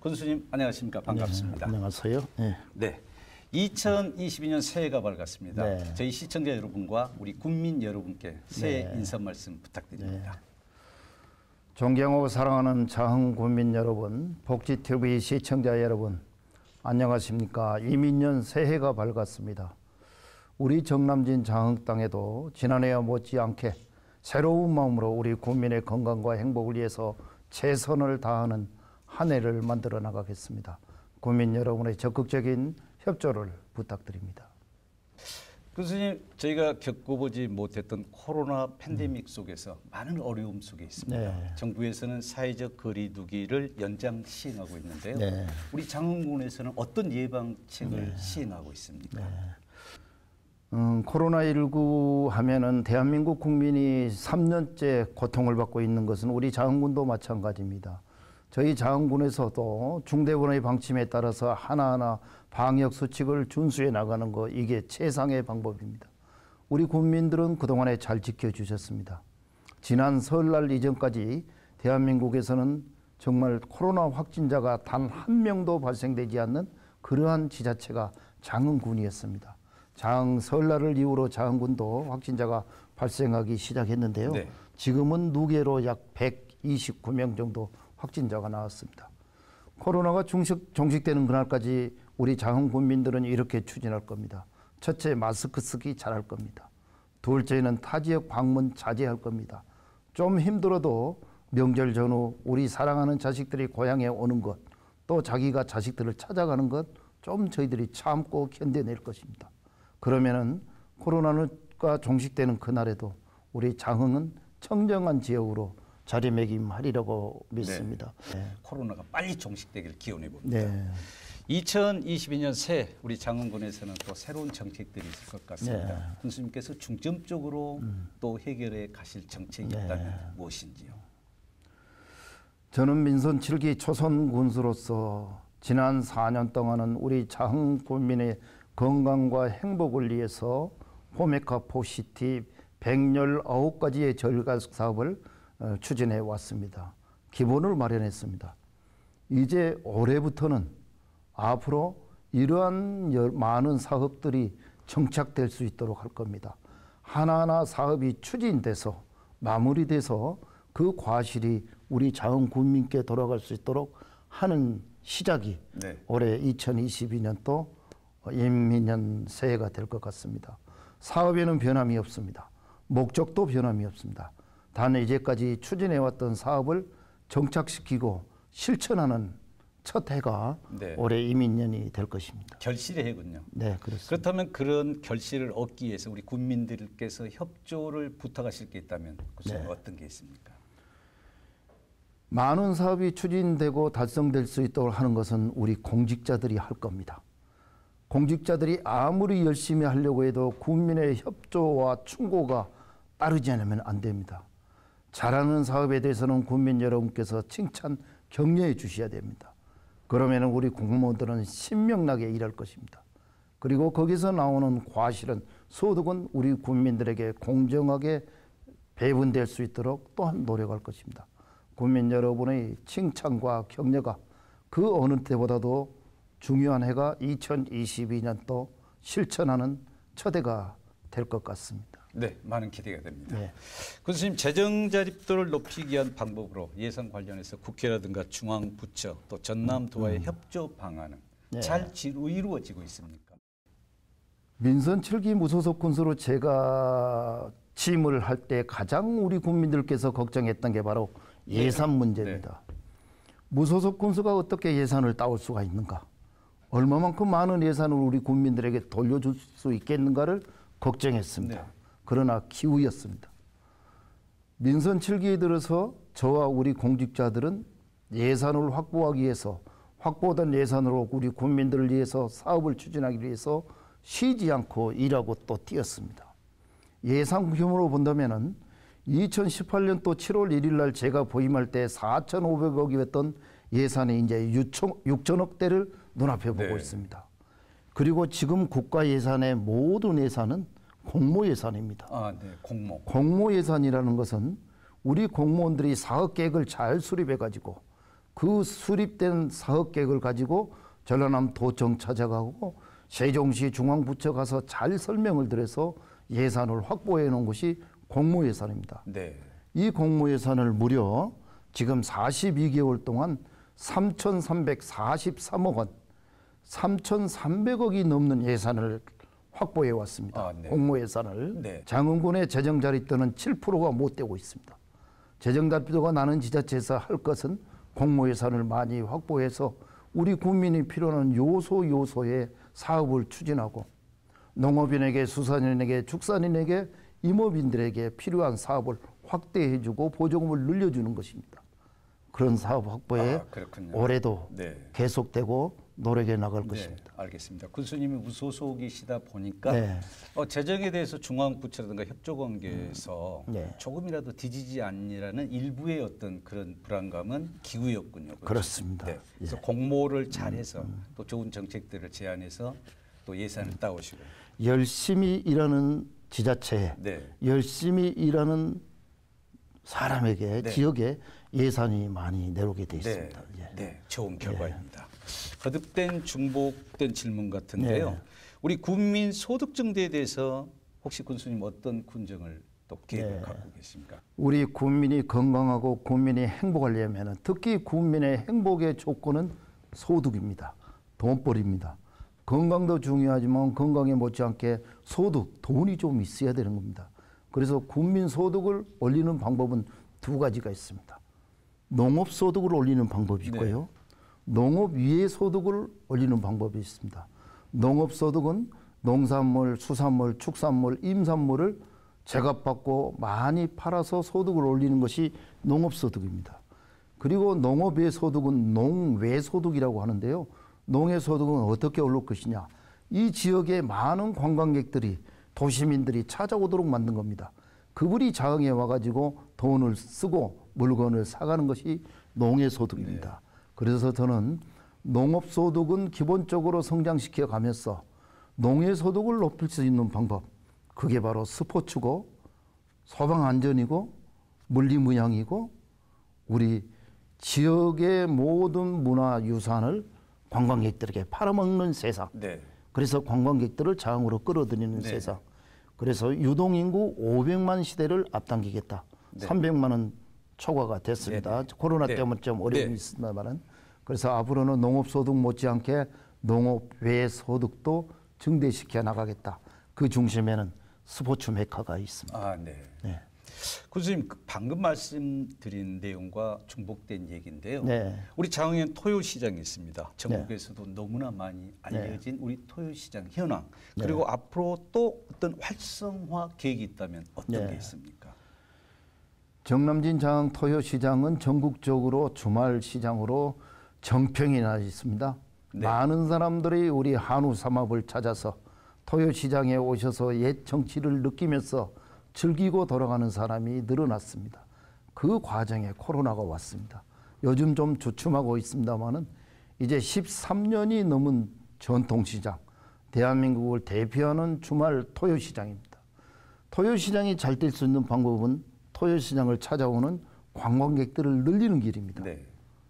군수님 안녕하십니까? 반갑습니다. 네, 안녕하세요. 네. 네. 2022년 새해가 밝았습니다. 네. 저희 시청자 여러분과 우리 국민 여러분께 새해 인사 말씀 부탁드립니다. 네. 존경하고 사랑하는 자흥 국민 여러분, 복지TV 시청자 여러분, 안녕하십니까? 이민년 새해가 밝았습니다. 우리 정남진 자흥 땅에도 지난해와 못지않게 새로운 마음으로 우리 국민의 건강과 행복을 위해서 최선을 다하는 한 해를 만들어 나가겠습니다. 국민 여러분의 적극적인 협조를 부탁드립니다. 교수님, 저희가 겪어보지 못했던 코로나 팬데믹 속에서 많은 어려움 속에 있습니다. 네. 정부에서는 사회적 거리두기를 연장 시행하고 있는데요. 네. 우리 장흥군에서는 어떤 예방책을 시행하고 있습니까? 네. 코로나19 하면은 대한민국 국민이 3년째 고통을 받고 있는 것은 우리 자흥군도 마찬가지입니다. 저희 자흥군에서도 중대본의 방침에 따라서 하나하나 방역 수칙을 준수해 나가는 것, 이게 최상의 방법입니다. 우리 국민들은 그동안에 잘 지켜주셨습니다. 지난 설날 이전까지 대한민국에서는 정말 코로나 확진자가 단 한 명도 발생되지 않는 그러한 지자체가 자흥군이었습니다. 자흥 설날을 이후로 자흥군도 확진자가 발생하기 시작했는데요. 네. 지금은 누계로 약 129명 정도 확진자가 나왔습니다. 코로나가 종식되는 그날까지 우리 자흥 군민들은 이렇게 추진할 겁니다. 첫째, 마스크 쓰기 잘할 겁니다. 둘째는 타 지역 방문 자제할 겁니다. 좀 힘들어도 명절 전후 우리 사랑하는 자식들이 고향에 오는 것, 또 자기가 자식들을 찾아가는 것 좀 저희들이 참고 견뎌낼 것입니다. 그러면은 코로나가 종식되는 그날에도 우리 자흥은 청정한 지역으로 자리매김하리라고 믿습니다. 네. 코로나가 빨리 종식되기를 기원해 봅니다. 네. 2022년 새 우리 장흥군에서는 또 새로운 정책들이 있을 것 같습니다. 네. 군수님께서 중점적으로 또 해결해 가실 정책이 있다면 무엇인지요? 저는 민선 7기 초선 군수로서 지난 4년 동안은 우리 자흥 군민의 건강과 행복을 위해서 포메카 포시티 119가지의 절감 사업을 추진해 왔습니다. 기본을 마련했습니다. 이제 올해부터는 앞으로 이러한 많은 사업들이 정착될 수 있도록 할 겁니다. 하나하나 사업이 추진돼서 마무리돼서 그 과실이 우리 자흥 군민께 돌아갈 수 있도록 하는 시작이 올해 2022년도 임민년 새해가 될 것 같습니다. 사업에는 변함이 없습니다. 목적도 변함이 없습니다. 단 이제까지 추진해왔던 사업을 정착시키고 실천하는 첫 해가 올해 임민년이 될 것입니다. 결실의 해군요. 네, 그렇습니다. 그렇다면 그런 결실을 얻기 위해서 우리 국민들께서 협조를 부탁하실 게 있다면 어떤 게 있습니까? 많은 사업이 추진되고 달성될 수 있도록 하는 것은 우리 공직자들이 할 겁니다. 공직자들이 아무리 열심히 하려고 해도 국민의 협조와 충고가 따르지 않으면 안 됩니다. 잘하는 사업에 대해서는 국민 여러분께서 칭찬, 격려해 주셔야 됩니다. 그러면 우리 공무원들은 신명나게 일할 것입니다. 그리고 거기서 나오는 과실은, 소득은 우리 국민들에게 공정하게 배분될 수 있도록 또한 노력할 것입니다. 국민 여러분의 칭찬과 격려가 그 어느 때보다도 중요한 해가 2022년도 실천하는 첫 해가 될 것 같습니다. 네, 많은 기대가 됩니다. 네. 군수님, 재정 자립도를 높이기 위한 방법으로 예산 관련해서 국회라든가 중앙부처 또 전남도와의 협조 방안은 잘 이루어지고 있습니까? 민선 7기 무소속 군수로 제가 취임을 할 때 가장 우리 국민들께서 걱정했던 게 바로 예산 문제입니다. 무소속 군수가 어떻게 예산을 따올 수가 있는가? 얼마만큼 많은 예산을 우리 국민들에게 돌려줄 수 있겠는가를 걱정했습니다. 그러나 기우였습니다. 민선 7기에 들어서 저와 우리 공직자들은 예산을 확보하기 위해서 확보된 예산으로 우리 국민들을 위해서 사업을 추진하기 위해서 쉬지 않고 일하고 또 뛰었습니다. 예산 규모로 본다면은 2018년도 7월 1일 날 제가 부임할 때 4,500억이었던 예산이 이제 6천억대를 눈앞에 보고 있습니다. 그리고 지금 국가 예산의 모든 예산은 공모 예산입니다. 공모 예산이라는 것은 우리 공무원들이 사업 계획을 잘 수립해 가지고 그 수립된 사업 계획을 가지고 전라남 도청 찾아가고 세종시 중앙부처 가서 잘 설명을 드려서 예산을 확보해 놓은 것이 공모예산입니다. 네. 이 공모예산을 무려 지금 42개월 동안 3,343억 원, 3,300억이 넘는 예산을 확보해 왔습니다. 네. 공모예산을. 네. 장흥군의 재정자립도는 7%가 못 되고 있습니다. 재정자립도가 나는 지자체에서 할 것은 공모예산을 많이 확보해서 우리 국민이 필요한 요소의 사업을 추진하고 농업인에게, 수산인에게, 축산인에게, 임업인들에게 필요한 사업을 확대해주고 보조금을 늘려주는 것입니다. 그런 사업 확보에 올해도 네. 계속되고 노력해 나갈 것입니다. 알겠습니다. 군수님이 무소속이시다 보니까 네. 재정에 대해서 중앙부처라든가 협조관계에서 네. 조금이라도 뒤지지 않으라는 일부의 어떤 그런 불안감은 기우였군요. 그렇죠? 그렇습니다. 네. 그래서 공모를 잘해서 또 좋은 정책들을 제안해서 또 예산을 따오시고 열심히 일하는 지자체에 네. 열심히 일하는 사람에게 네. 지역에 예산이 많이 내려오게 돼 있습니다. 네, 네, 좋은 결과입니다. 거듭된 중복된 질문 같은데요. 우리 국민 소득 증대에 대해서 혹시 군수님 어떤 군정을 또 계획을 갖고 계십니까? 우리 국민이 건강하고 국민이 행복하려면 특히 국민의 행복의 조건은 소득입니다. 돈벌이입니다. 건강도 중요하지만 건강에 못지않게 소득, 돈이 좀 있어야 되는 겁니다. 그래서 국민 소득을 올리는 방법은 두 가지가 있습니다. 농업 소득을 올리는 방법이 있고요. 네. 농업 위의 소득을 올리는 방법이 있습니다. 농업 소득은 농산물, 수산물, 축산물, 임산물을 제값받고 많이 팔아서 소득을 올리는 것이 농업 소득입니다. 그리고 농업 외 소득은 농외 소득이라고 하는데요. 농의 소득은 어떻게 오를 것이냐. 이 지역에 많은 관광객들이 도시민들이 찾아오도록 만든 겁니다. 그분이 자흥에 와가지고 돈을 쓰고 물건을 사가는 것이 농의 소득입니다. 네. 그래서 저는 농업 소득은 기본적으로 성장시켜 가면서 농의 소득을 높일 수 있는 방법, 그게 바로 스포츠고 소방 안전이고 물리무양이고 우리 지역의 모든 문화유산을 관광객들에게 팔아먹는 세상. 네. 그래서 관광객들을 자흥으로 끌어들이는 네. 세상. 그래서 유동인구 500만 시대를 앞당기겠다. 네. 300만은 초과가 됐습니다. 네. 코로나 네. 때문에 좀 어려움이 네. 있습니다만 그래서 앞으로는 농업소득 못지않게 농업 외 소득도 증대시켜 나가겠다. 그 중심에는 스포츠 메카가 있습니다. 네. 네. 군수님 방금 말씀드린 내용과 중복된 얘기인데요. 네. 우리 장흥엔 토요시장이 있습니다. 전국에서도 네. 너무나 많이 알려진 네. 우리 토요시장 현황 그리고 네. 앞으로 또 어떤 활성화 계획이 있다면 어떤 네. 게 있습니까? 정남진 장흥 토요시장은 전국적으로 주말 시장으로 정평이 나 있습니다. 네. 많은 사람들이 우리 한우 삼합을 찾아서 토요시장에 오셔서 옛 정치를 느끼면서 즐기고 돌아가는 사람이 늘어났습니다. 그 과정에 코로나가 왔습니다. 요즘 좀 주춤하고 있습니다만은 이제 13년이 넘은 전통시장, 대한민국을 대표하는 주말 토요시장입니다. 토요시장이 잘 될 수 있는 방법은 토요시장을 찾아오는 관광객들을 늘리는 길입니다. 네.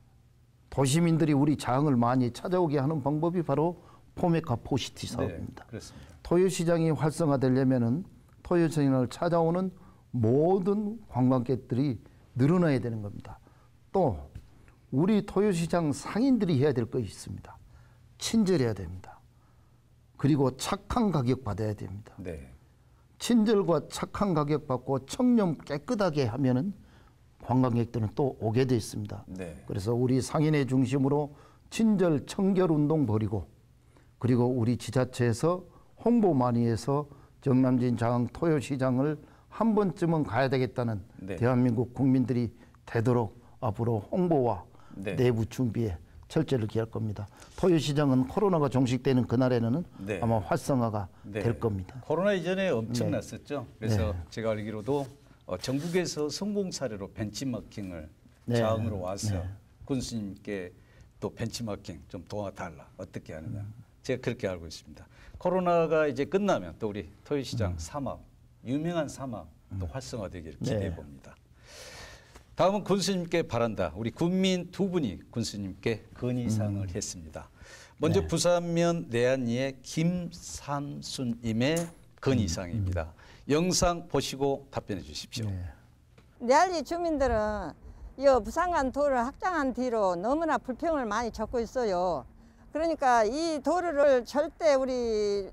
도시민들이 우리 장흥을 많이 찾아오게 하는 방법이 바로 포메카 포시티 사업입니다. 네, 토요시장이 활성화되려면은 토요시장을 찾아오는 모든 관광객들이 늘어나야 되는 겁니다. 또 우리 토요시장 상인들이 해야 될 것이 있습니다. 친절해야 됩니다. 그리고 착한 가격 받아야 됩니다. 네. 친절과 착한 가격 받고 청렴 깨끗하게 하면은 관광객들은 또 오게 돼 있습니다. 네. 그래서 우리 상인의 중심으로 친절 청결 운동 벌이고 그리고 우리 지자체에서 홍보 많이 해서 정남진 장흥 토요시장을 한 번쯤은 가야 되겠다는 네. 대한민국 국민들이 되도록 앞으로 홍보와 네. 내부 준비에 철저를 기할 겁니다. 토요시장은 코로나가 종식되는 그날에는 네. 아마 활성화가 네. 될 겁니다. 코로나 이전에 엄청났었죠. 네. 그래서 네. 제가 알기로도 전국에서 성공 사례로 벤치마킹을 네. 장흥으로 와서 네. 군수님께 또 벤치마킹 좀 도와달라. 어떻게 하느냐. 제가 그렇게 알고 있습니다. 코로나가 이제 끝나면 또 우리 토요시장 삼합, 유명한 삼합 또 활성화되기를 기대해 봅니다. 다음은 군수님께 바란다. 우리 군민 두 분이 군수님께 건의사항을 했습니다. 먼저 네. 부산면 내안리의 김삼순님의 건의사항입니다. 영상 보시고 답변해 주십시오. 네. 내안리 주민들은 이 부산간 도를 확장한 뒤로 너무나 불평을 많이 겪고 있어요. 그러니까 이 도로를 절대 우리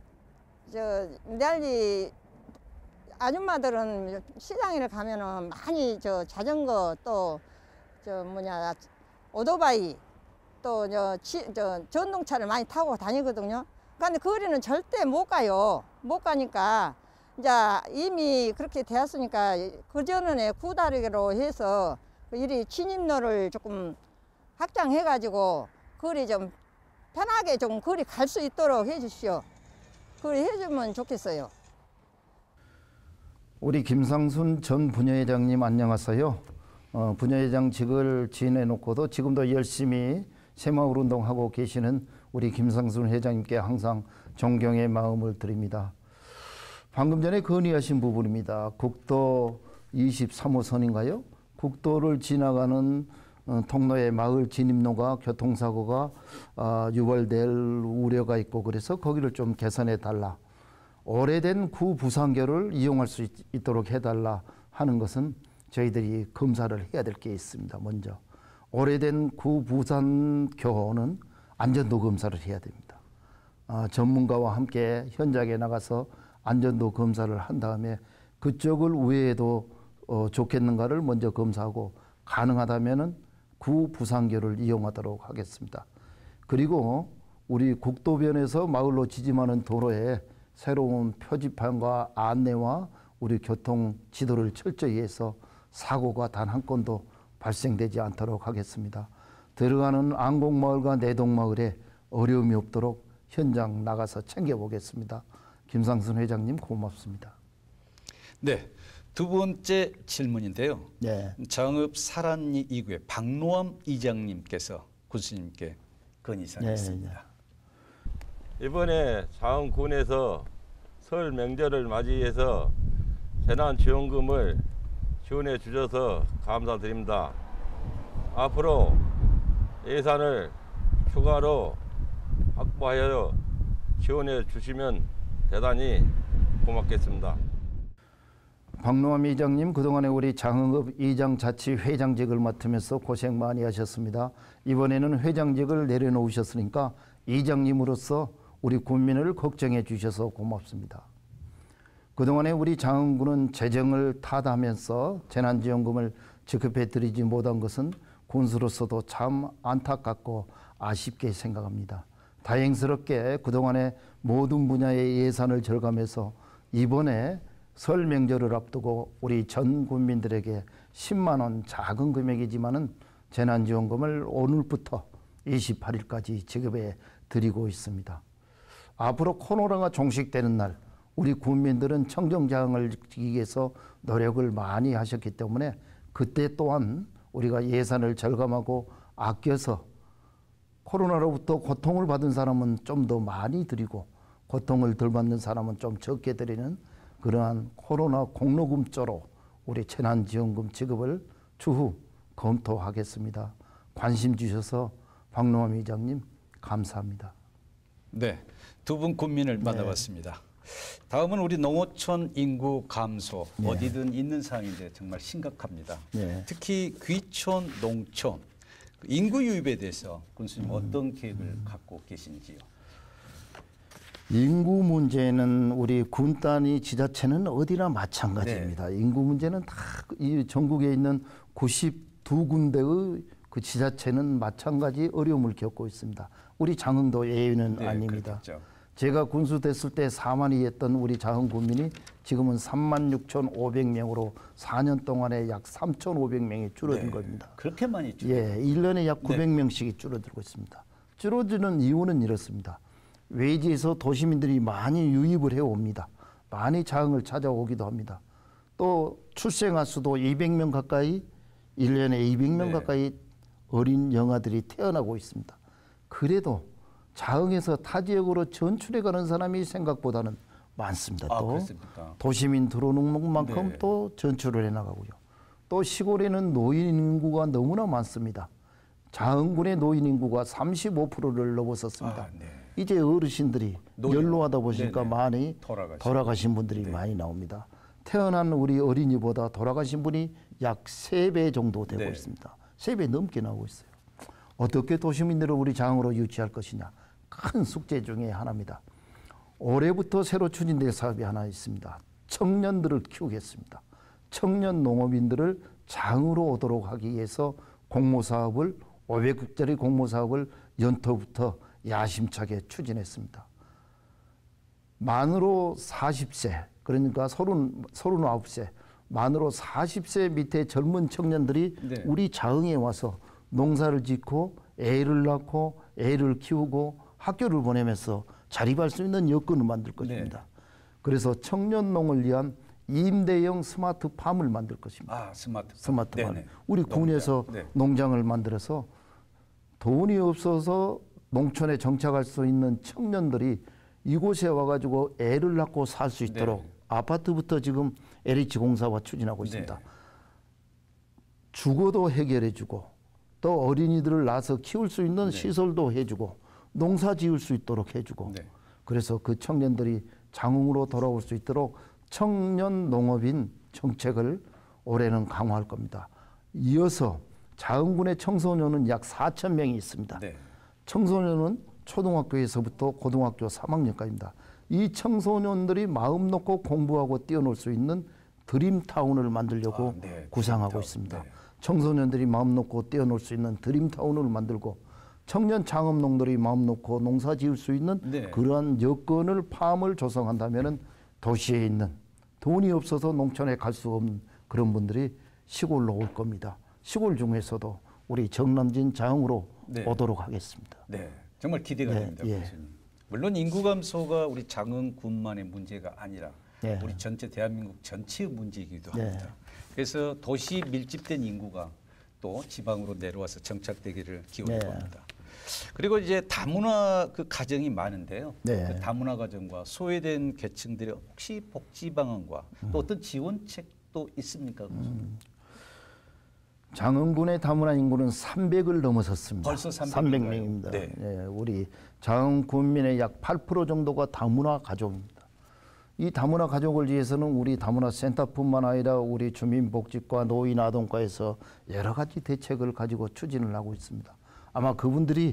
내안리 아줌마들은 시장에 가면은 많이 자전거 또 오토바이 또 전동차를 많이 타고 다니거든요. 그런데 거리는 절대 못 가요. 못 가니까 이제 이미 그렇게 되었으니까 그전에 구다리로 해서 이리 진입로를 조금 확장해가지고 거리 좀 편하게 좀 거리 갈 수 있도록 해주시오. 그리 해주면 좋겠어요. 우리 김상순 전 부녀회장님 안녕하세요. 부녀회장직을 지내놓고도 지금도 열심히 새마을 운동하고 계시는 우리 김상순 회장님께 항상 존경의 마음을 드립니다. 방금 전에 건의하신 부분입니다. 국도 23호선인가요? 국도를 지나가는 통로의 마을 진입로가 교통사고가 유발될 우려가 있고 그래서 거기를 좀 개선해 달라. 오래된 구부산교를 이용할 수 있도록 해달라 하는 것은 저희들이 검사를 해야 될 게 있습니다. 먼저 오래된 구부산교는 안전도 검사를 해야 됩니다. 전문가와 함께 현장에 나가서 안전도 검사를 한 다음에 그쪽을 우회해도 좋겠는가를 먼저 검사하고 가능하다면은 구부산교를 이용하도록 하겠습니다. 그리고 우리 국도변에서 마을로 지짐하는 도로에 새로운 표지판과 안내와 우리 교통 지도를 철저히 해서 사고가 단 한 건도 발생되지 않도록 하겠습니다. 들어가는 안곡마을과 내동마을에 어려움이 없도록 현장 나가서 챙겨보겠습니다. 김상순 회장님 고맙습니다. 네, 두 번째 질문인데요. 네. 장읍 사란리 2구의 박노암 이장님께서 군수님께 건의사항했습니다. 네. 이번에 장군에서 설 명절을 맞이해서 재난지원금을 지원해 주셔서 감사드립니다. 앞으로 예산을 추가로 확보하여 지원해 주시면 대단히 고맙겠습니다. 박노암 이장님, 그동안에 우리 장흥읍 이장자치회장직을 맡으면서 고생 많이 하셨습니다. 이번에는 회장직을 내려놓으셨으니까 이장님으로서 우리 군민을 걱정해 주셔서 고맙습니다. 그동안에 우리 장흥군은 재정을 타다하면서 재난지원금을 지급해 드리지 못한 것은 군수로서도 참 안타깝고 아쉽게 생각합니다. 다행스럽게 그동안에 모든 분야의 예산을 절감해서 이번에 설 명절을 앞두고 우리 전 국민들에게 10만 원 작은 금액이지만은 재난지원금을 오늘부터 28일까지 지급해 드리고 있습니다. 앞으로 코로나가 종식되는 날 우리 국민들은 청정장을 지키기 위해서 노력을 많이 하셨기 때문에 그때 또한 우리가 예산을 절감하고 아껴서 코로나로부터 고통을 받은 사람은 좀 더 많이 드리고 고통을 덜 받는 사람은 좀 적게 드리는 그러한 코로나 공로금조로 우리 재난지원금 지급을 추후 검토하겠습니다. 관심 주셔서 박노암 회장님 감사합니다. 네, 두 분 군민을 만나봤습니다. 다음은 우리 농어촌 인구 감소, 어디든 있는 사항인데 정말 심각합니다. 특히 귀촌, 농촌, 인구 유입에 대해서 군수님 어떤 계획을 갖고 계신지요? 인구 문제는 우리 군 단위 지자체는 어디나 마찬가지입니다. 인구 문제는 다 이 전국에 있는 92군데의 그 지자체는 마찬가지 어려움을 겪고 있습니다. 우리 장흥도 예외는 아닙니다. 그렇겠죠. 제가 군수 됐을 때 4만이었던 우리 장흥 군민이 지금은 36,500명으로 4년 동안에 약 3,500명이 줄어든 겁니다. 그렇게 많이 줄어든 1년에 약 900명씩이 줄어들고 있습니다. 줄어드는 이유는 이렇습니다. 외지에서 도시민들이 많이 유입을 해옵니다. 많이 장흥을 찾아오기도 합니다. 또 출생아 수도 200명 가까이 1년에 200명 가까이 어린 영아들이 태어나고 있습니다. 그래도 장흥에서 타 지역으로 전출해 가는 사람이 생각보다는 많습니다. 또 그렇습니까? 도시민 들어오는 만큼 또 전출을 해나가고요. 또 시골에는 노인 인구가 너무나 많습니다. 자흥군의 노인 인구가 35%를 넘어섰습니다. 네. 이제 어르신들이 연로하다 보니까 많이 돌아가신 분들이 네. 많이 나옵니다. 태어난 우리 어린이보다 돌아가신 분이 약 3배 정도 되고 네. 있습니다. 3배 넘게 나오고 있어요. 어떻게 도시민들을 우리 장흥으로 유치할 것이냐. 큰 숙제 중에 하나입니다. 올해부터 새로 추진될 사업이 하나 있습니다. 청년들을 키우겠습니다. 청년 농업인들을 장흥으로 오도록 하기 위해서 공모사업을 500억짜리 공모사업을 연토부터 야심차게 추진했습니다. 만으로 40세 그러니까 39세 만으로 40세 밑에 젊은 청년들이 네. 우리 장흥에 와서 농사를 짓고 애를 낳고 애를 키우고 학교를 보내면서 자립할 수 있는 여건을 만들 것입니다. 네. 그래서 청년농을 위한 임대형 스마트팜을 만들 것입니다. 스마트팜. 우리 군에서 네. 농장을 만들어서 돈이 없어서 농촌에 정착할 수 있는 청년들이 이곳에 와가지고 애를 낳고 살 수 있도록 네. 아파트부터 지금 LH공사와 추진하고 있습니다. 네. 주거도 해결해주고 또 어린이들을 낳아서 키울 수 있는 네. 시설도 해주고 농사 지을 수 있도록 해주고 네. 그래서 그 청년들이 장흥으로 돌아올 수 있도록 청년 농업인 정책을 올해는 강화할 겁니다. 이어서 장흥군의 청소년은 약 4,000명이 있습니다. 네. 청소년은 초등학교에서부터 고등학교 3학년까지입니다. 이 청소년들이 마음 놓고 공부하고 뛰어놀 수 있는 드림타운을 만들려고 네. 구상하고 드림타운. 있습니다. 네. 청소년들이 마음 놓고 뛰어놀 수 있는 드림타운을 만들고 청년 창업농들이 마음 놓고 농사 지을 수 있는 네. 그러한 여건을 팜을 조성한다면 도시에 있는 돈이 없어서 농촌에 갈 수 없는 그런 분들이 시골로 올 겁니다. 시골 중에서도 우리 정남진 장흥으로 네. 오도록 하겠습니다. 네, 정말 기대가 네, 됩니다, 예. 교수님. 물론 인구 감소가 우리 장흥군만의 문제가 아니라 네. 우리 전체 대한민국 전체의 문제이기도 네. 합니다. 그래서 도시 밀집된 인구가 또 지방으로 내려와서 정착되기를 기원할 네. 겁니다. 그리고 이제 다문화 그 가정이 많은데요. 네. 그 다문화 가정과 소외된 계층들의 혹시 복지 방안과 또 어떤 지원책도 있습니까, 교수님? 장흥군의 다문화 인구는 300을 넘어섰습니다. 벌써 300명입니다. 네. 네, 우리 장흥 군민의 약 8% 정도가 다문화 가족입니다. 이 다문화 가족을 위해서는 우리 다문화 센터뿐만 아니라 우리 주민복지과 노인아동과에서 여러 가지 대책을 가지고 추진을 하고 있습니다. 아마 그분들이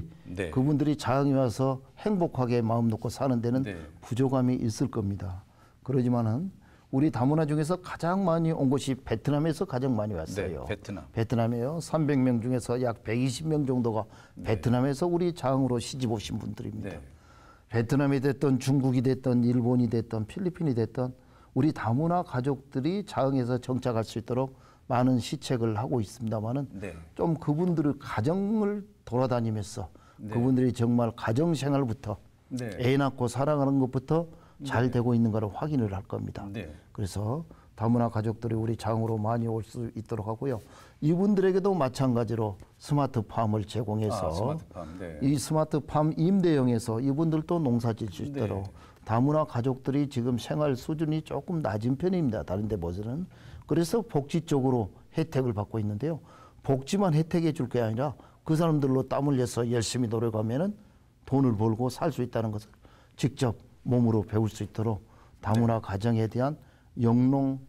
장흥에 와서 행복하게 마음 놓고 사는 데는 부족함이 있을 겁니다. 그러지만은 우리 다문화 중에서 가장 많이 온 곳이 베트남에서 가장 많이 왔어요. 네, 베트남에요. 300명 중에서 약 120명 정도가 베트남에서 우리 장흥으로 시집 오신 분들입니다. 네. 베트남이 됐든 중국이 됐든 일본이 됐든 필리핀이 됐든 우리 다문화 가족들이 장흥에서 정착할 수 있도록 많은 시책을 하고 있습니다만은 좀 그분들의 가정을 돌아다니면서 그분들이 정말 가정 생활부터 애 낳고 살아가는 것부터 잘 되고 있는가를 확인을 할 겁니다. 그래서 다문화 가족들이 우리 장흥으로 많이 올 수 있도록 하고요. 이분들에게도 마찬가지로 스마트팜을 제공해서 이 스마트팜 임대형에서 이분들도 농사 지을 수 있도록 다문화 가족들이 지금 생활 수준이 조금 낮은 편입니다. 다른 데 보서는. 그래서 복지 쪽으로 혜택을 받고 있는데요. 복지만 혜택해 줄 게 아니라 그 사람들로 땀 흘려서 열심히 노력하면은 돈을 벌고 살 수 있다는 것을 직접 몸으로 배울 수 있도록 다문화 가정에 대한 영농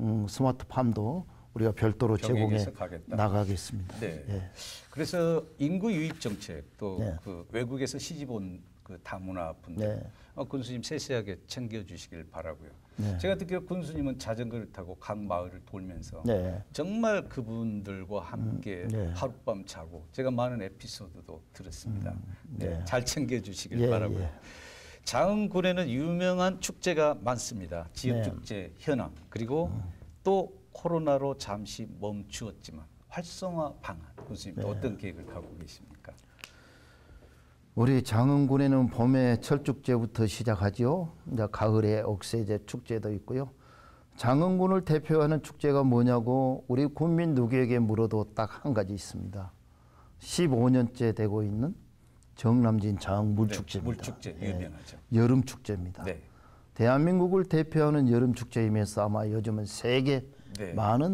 스마트팜도 우리가 별도로 제공해 나가겠습니다. 그래서 인구 유입 정책 또 그 외국에서 시집 온 그 다문화 분들 군수님 세세하게 챙겨주시길 바라고요. 제가 듣기로 군수님은 자전거를 타고 각 마을을 돌면서 정말 그분들과 함께 하룻밤 자고 제가 많은 에피소드도 들었습니다. 잘 챙겨주시길 바라고요. 장흥군에는 유명한 축제가 많습니다. 지역축제 현황 그리고 또 코로나로 잠시 멈추었지만 활성화 방안 군수님 또 어떤 계획을 갖고 계십니까? 우리 장흥군에는 봄에 철축제부터 시작하죠. 이제 가을에 옥새제 축제도 있고요. 장흥군을 대표하는 축제가 뭐냐고 우리 군민 누구에게 물어도 딱 한 가지 있습니다. 15년째 되고 있는 정남진 장흥 물축제입니다. 물축제 유명하죠. 여름 축제입니다. 대한민국을 대표하는 여름 축제이면서 아마 요즘은 세계 많은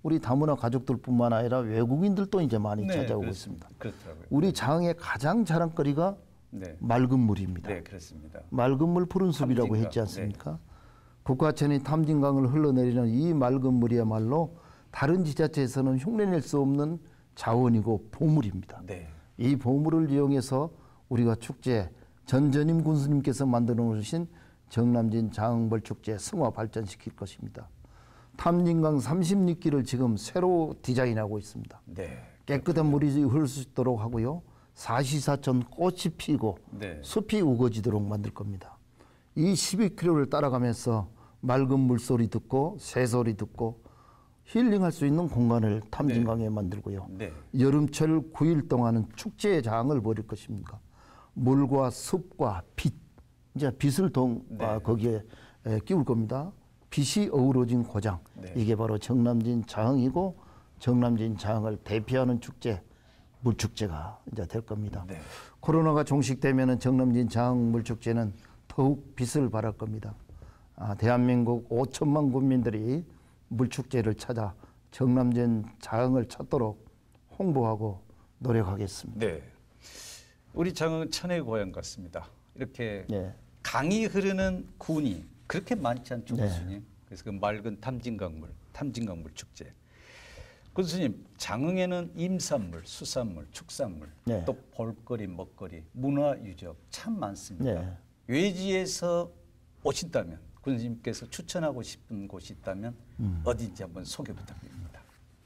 우리 다문화 가족들뿐만 아니라 외국인들도 이제 많이 네, 찾아오고 그렇습니다. 있습니다. 그렇더라고요. 우리 장흥의 가장 자랑거리가 네. 맑은 물입니다. 네, 그렇습니다. 맑은 물 푸른 숲이라고 탐진강, 했지 않습니까? 국가천이 탐진강을 흘러내리는 이 맑은 물이야말로 다른 지자체에서는 흉내낼 수 없는 자원이고 보물입니다. 네. 이 보물을 이용해서 우리가 축제 전전임 군수님께서 만들어 놓으신 정남진 장흥벌 축제 승화 발전시킬 것입니다. 탐진강 36기를 지금 새로 디자인하고 있습니다. 네. 깨끗한 물이 흐를 수 있도록 하고요. 사시사천 꽃이 피고 네. 숲이 우거지도록 만들 겁니다. 이 12km를 따라가면서 맑은 물소리 듣고 새소리 듣고 힐링할 수 있는 공간을 탐진강에 만들고요. 네. 여름철 9일 동안은 축제의 장을 벌일 것입니다. 물과 숲과 빛, 이제 빛을 거기에 끼울 겁니다. 빛이 어우러진 고장, 네. 이게 바로 정남진 장흥이고 정남진 장흥을 대표하는 축제, 물축제가 이제 될 겁니다. 네. 코로나가 종식되면은 정남진 장흥 물축제는 더욱 빛을 발할 겁니다. 대한민국 5천만 국민들이 물축제를 찾아 정남진 장흥을 찾도록 홍보하고 노력하겠습니다. 네. 우리 장흥은 천의 고향 같습니다. 이렇게 네. 강이 흐르는 군이 그렇게 많지 않죠, 네. 군수님. 그래서 그 맑은 탐진강물 축제. 군수님, 장흥에는 임산물, 수산물, 축산물, 네. 또 볼거리, 먹거리, 문화유적 참 많습니다. 네. 외지에서 오신다면 군수님께서 추천하고 싶은 곳이 있다면 어딘지 한번 소개 부탁드립니다.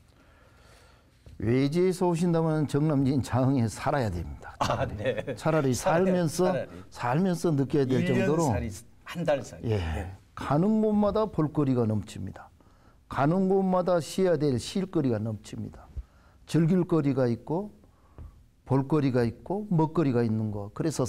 외지에서 오신다면 정남진 장흥에 살아야 됩니다. 네. 차라리 살면서 느껴야 될 정도로 한 달 살이. 예, 네. 가는 곳마다 볼거리가 넘칩니다. 가는 곳마다 쉬어야 될 쉴거리가 넘칩니다. 즐길 거리가 있고 볼거리가 있고 먹거리가 있는 거. 그래서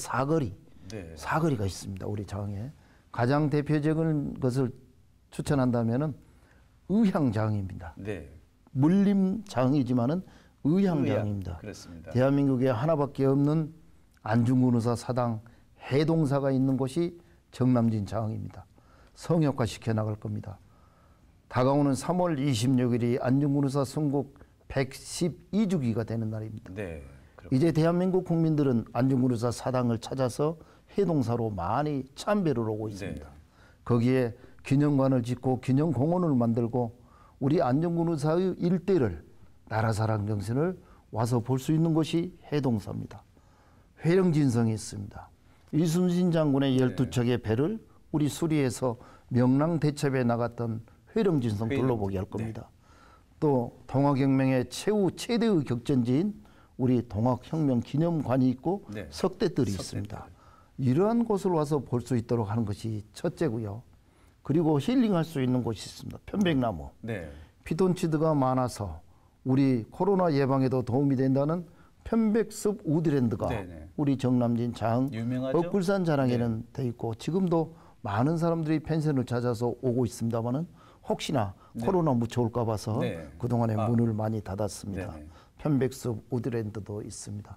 사거리가 있습니다. 우리 장흥에. 가장 대표적인 것을 추천한다면은 의향장입니다. 네. 물림 장이지만은 의향장입니다. 그렇습니다. 대한민국에 하나밖에 없는 안중근 의사 사당 해동사가 있는 곳이 정남진 장입니다. 성역화 시켜 나갈 겁니다. 다가오는 3월 26일이 안중근 의사 순국 112주기가 되는 날입니다. 네. 이제 대한민국 국민들은 안중근 의사 사당을 찾아서 해동사로 많이 참배를 오고 있습니다. 네. 거기에 기념관을 짓고 기념공원을 만들고 우리 안중근 의사의 일대를 나라사랑 정신을 와서 볼 수 있는 곳이 해동사입니다. 회령진성이 있습니다. 이순신 장군의 12척의 배를 우리 수리에서 명랑대첩에 나갔던 회령진성 둘러보게 할 겁니다. 또 동학혁명의 최후 최대의 격전지인 우리 동학혁명 기념관이 있고 석대들이 있습니다. 이러한 곳을 와서 볼 수 있도록 하는 것이 첫째고요. 그리고 힐링할 수 있는 곳이 있습니다. 편백나무. 피톤치드가 많아서 우리 코로나 예방에도 도움이 된다는 편백숲 우드랜드가 우리 정남진 장흥 옥불산 자랑에는 돼 있고 지금도 많은 사람들이 펜션을 찾아서 오고 있습니다만은 혹시나 코로나 묻혀올까 봐서 그동안에 문을 많이 닫았습니다. 편백숲 우드랜드도 있습니다.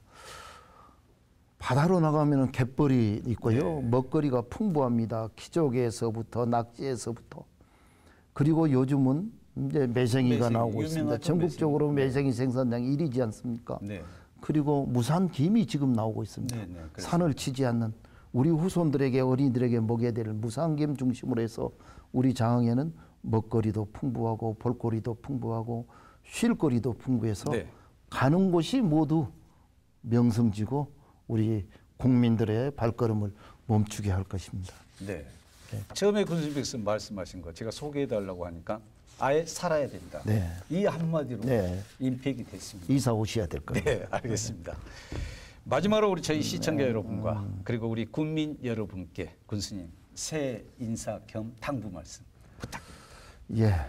바다로 나가면 갯벌이 있고요. 먹거리가 풍부합니다. 키조개에서부터 낙지에서부터. 그리고 요즘은 이제 매생이가 나오고 있습니다. 전국적으로 매생이 생산량이 1위지 않습니까? 그리고 무산 김이 지금 나오고 있습니다. 산을 치지 않는 우리 후손들에게 어린이들에게 먹여야 될 무산김 중심으로 해서 우리 장흥에는 먹거리도 풍부하고 볼거리도 풍부하고 쉴거리도 풍부해서 가는 곳이 모두 명성지고 우리 국민들의 발걸음을 멈추게 할 것입니다. 네. 처음에 군수님께서 말씀하신 거 제가 소개해달라고 하니까 아예 살아야 된다. 이 한마디로 임팩이 됐습니다. 이사 오셔야 될 겁니다. 네, 알겠습니다. 마지막으로 우리 저희 시청자 여러분과 그리고 우리 국민 여러분께 군수님 새해 인사 겸 당부 말씀 부탁드립니다.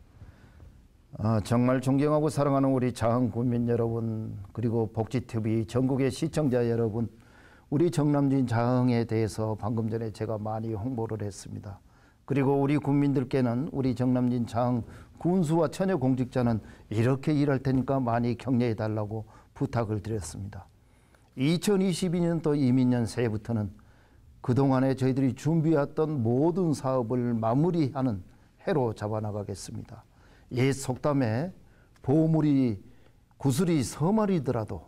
정말 존경하고 사랑하는 우리 장흥 국민 여러분 그리고 복지TV 전국의 시청자 여러분 우리 정남진 장흥에 대해서 방금 전에 제가 많이 홍보를 했습니다. 그리고 우리 국민들께는 우리 정남진 장흥 군수와 처녀 공직자는 이렇게 일할 테니까 많이 격려해 달라고 부탁을 드렸습니다. 2022년도 이민년 새해부터는 그동안에 저희들이 준비해왔던 모든 사업을 마무리하는 해로 잡아나가겠습니다. 옛 속담에 보물이 구슬이 서말이더라도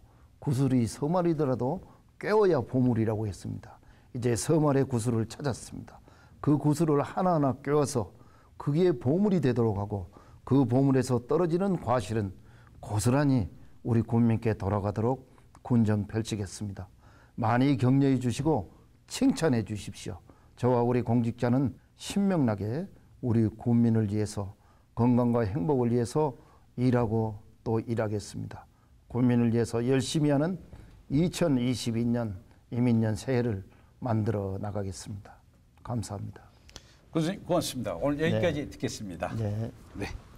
꿰어야 보물이라고 했습니다. 이제 서말의 구슬을 찾았습니다. 그 구슬을 하나하나 꿰어서 그게 보물이 되도록 하고 그 보물에서 떨어지는 과실은 고스란히 우리 국민께 돌아가도록 군정 펼치겠습니다. 많이 격려해 주시고 칭찬해 주십시오. 저와 우리 공직자는 신명나게 우리 국민을 위해서 건강과 행복을 위해서 일하고 또 일하겠습니다. 국민을 위해서 열심히 하는 2022년 이민년 새해를 만들어 나가겠습니다. 감사합니다. 교수님 고맙습니다. 오늘 여기까지 듣겠습니다. 네. 네.